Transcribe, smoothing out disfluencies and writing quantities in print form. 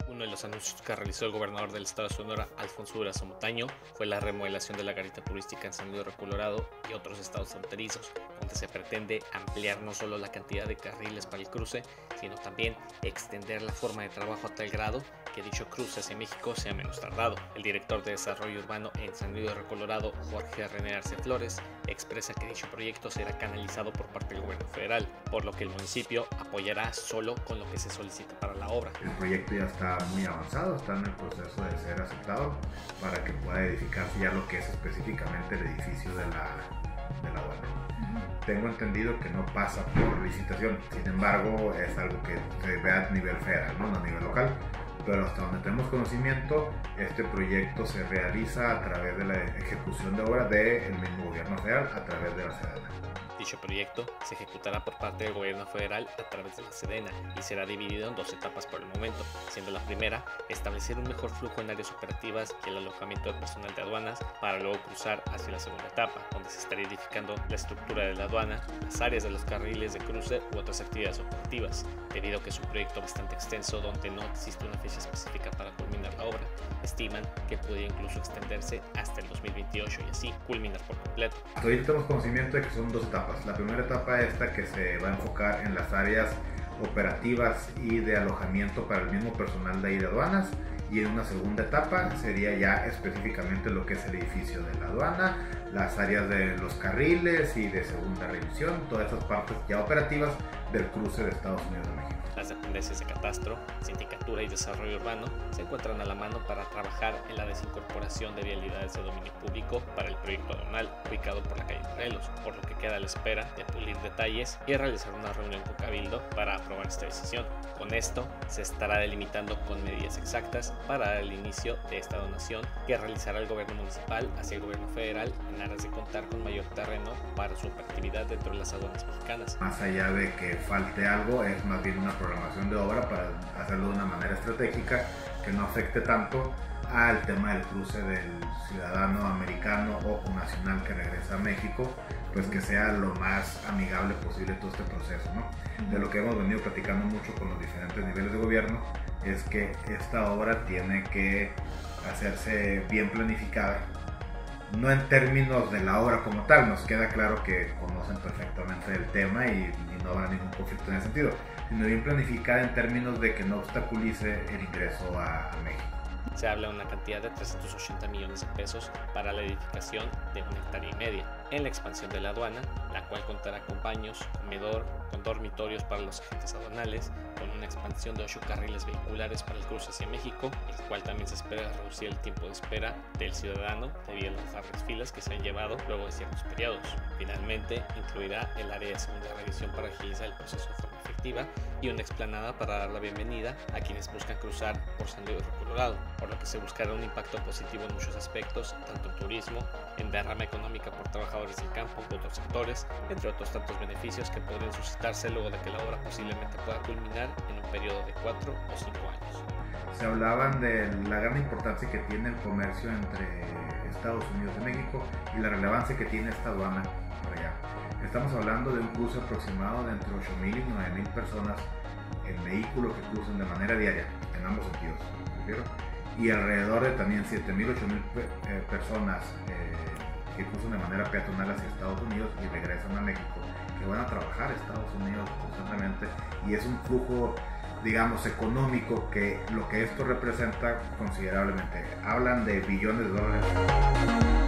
Uno de los anuncios que realizó el gobernador del estado de Sonora, Alfonso Durazo Montaño, fue la remodelación de la garita turística en San Luis Río Colorado y otros estados fronterizos, donde se pretende ampliar no solo la cantidad de carriles para el cruce, sino también extender la forma de trabajo a tal grado que dicho cruce hacia México sea menos tardado. El director de Desarrollo Urbano en San Luis Río Colorado, Jorge René Arce Flores, expresa que dicho proyecto será canalizado por parte del gobierno federal, por lo que el municipio apoyará solo con lo que se solicita para la obra. El proyecto ya está muy avanzado, está en el proceso de ser aceptado para que pueda edificarse ya lo que es específicamente el edificio de la aduana. Tengo entendido que no pasa por licitación, sin embargo es algo que se ve a nivel federal, no a nivel local, pero hasta donde tenemos conocimiento, este proyecto se realiza a través de la ejecución de obra del mismo gobierno federal a través de la Sedena. Dicho proyecto se ejecutará por parte del gobierno federal a través de la Sedena y será dividido en dos etapas por el momento, siendo la primera establecer un mejor flujo en áreas operativas y el alojamiento de personal de aduanas para luego cruzar hacia la segunda etapa, donde se estaría edificando la estructura de la aduana, las áreas de los carriles de cruce u otras actividades operativas. Debido a que es un proyecto bastante extenso donde no existe una fecha específica para culminar la obra, estiman que podría incluso extenderse hasta el 2028 y así culminar por completo. Hoy tenemos conocimiento de que son dos etapas. La primera etapa es esta que se va a enfocar en las áreas operativas y de alojamiento para el mismo personal de ahí de aduanas, y en una segunda etapa sería ya específicamente lo que es el edificio de la aduana, las áreas de los carriles y de segunda revisión, todas esas partes ya operativas del cruce de Estados Unidos de México. Las dependencias de Catastro, Sindicatura y Desarrollo Urbano se encuentran a la mano para trabajar en la desincorporación de vialidades de dominio público para el proyecto aduanal ubicado por la calle Morelos, por lo que queda a la espera de pulir detalles y realizar una reunión con Cabildo para aprobar esta decisión. Con esto se estará delimitando con medidas exactas para dar el inicio de esta donación que realizará el gobierno municipal hacia el gobierno federal en aras de contar con mayor terreno para su operatividad dentro de las aduanas mexicanas. Más allá de que falte algo, es más bien una programación de obra para hacerlo de una manera estratégica que no afecte tanto al tema del cruce del ciudadano americano o nacional que regresa a México, pues que sea lo más amigable posible todo este proceso, ¿no? De lo que hemos venido platicando mucho con los diferentes niveles de gobierno es que esta obra tiene que hacerse bien planificada, no en términos de la obra como tal, nos queda claro que conocen perfectamente el tema y no habrá ningún conflicto en ese sentido, sino bien planificada en términos de que no obstaculice el ingreso a México. Se habla de una cantidad de 380 millones de pesos para la edificación de 1,5 hectáreas en la expansión de la aduana, la cual contará con baños, comedor, con dormitorios para los agentes aduanales, con una expansión de 8 carriles vehiculares para el cruce hacia México, el cual también se espera reducir el tiempo de espera del ciudadano debido a las largas filas que se han llevado luego de ciertos periodos. Finalmente, incluirá el área de segunda revisión para agilizar el proceso de forma efectiva y una explanada para dar la bienvenida a quienes buscan cruzar por San Luis Río Colorado, por lo que se buscará un impacto positivo en muchos aspectos, tanto en turismo, en derrama económica por trabajadores del campo u otros sectores, entre otros tantos beneficios que podrían suscitarse luego de que la obra posiblemente pueda culminar en un periodo de 4 o 5 años. Se hablaban de la gran importancia que tiene el comercio entre Estados Unidos y México y la relevancia que tiene esta aduana por allá. Estamos hablando de un cruce aproximado de entre 8,000 y 9,000 personas en vehículos que cruzan de manera diaria, en ambos sentidos, y alrededor de también 7,000, 8,000 personas que cruzan de manera peatonal hacia Estados Unidos y regresan a México, que van a trabajar a Estados Unidos constantemente, y es un flujo, digamos, económico que lo que esto representa considerablemente. Hablan de billones de dólares.